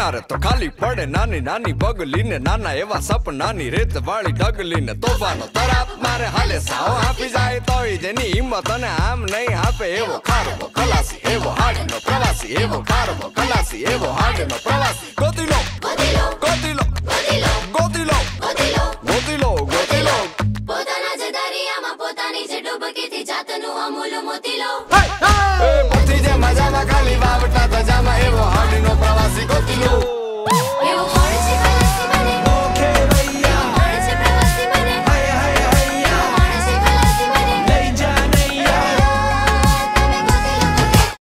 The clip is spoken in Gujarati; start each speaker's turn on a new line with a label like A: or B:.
A: કિનારે તો ખાલી પડે નાની નાની બગલીને નાના એવા સપનાની રેત વાળી ઢગલીને તોફાનો તરાપ મારે હાલે સાવ આપી જાય તોય જેની હિંમત અને આમ નહીં આપે એવો ખારવો ખલાસી એવો હાડનો પ્રવાસી એવો ખારવો ખલાસી એવો હાડનો પ્રવાસી ગોતી લો ગોતી લો ગોતી લો ગોતી લો